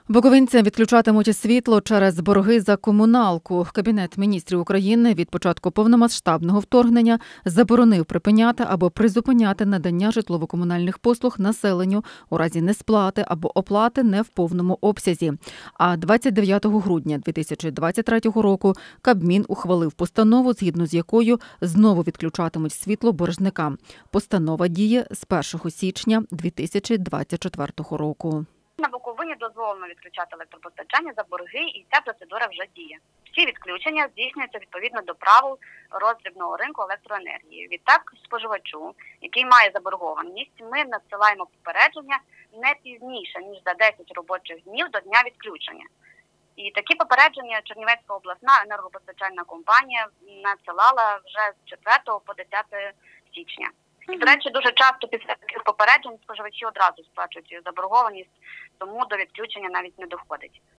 Буковинцям відключатимуть світло через борги за комуналку. Кабінет міністрів України від початку повномасштабного вторгнення заборонив припиняти або призупиняти надання житлово-комунальних послуг населенню у разі несплати або оплати не в повному обсязі. А 29 грудня 2023 року Кабмін ухвалив постанову, згідно з якою знову відключатимуть світло боржникам. Постанова діє з 1 січня 2024 року. На Буковині дозволено відключати електропостачання за борги, і ця процедура вже діє. Всі відключення здійснюються відповідно до правил роздрібного ринку електроенергії. Відтак, споживачу, який має заборгованість, ми надсилаємо попередження не пізніше, ніж за 10 робочих днів до дня відключення. І такі попередження Чернівецька обласна енергопостачальна компанія надсилала вже з 4 по 10 січня. До речі, дуже часто після таких попереджень споживачі одразу сплачують заборгованість, тому до відключення навіть не доходить.